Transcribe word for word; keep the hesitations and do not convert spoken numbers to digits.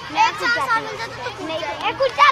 एक चार साल मिल जाता तो नहीं, एक कुछ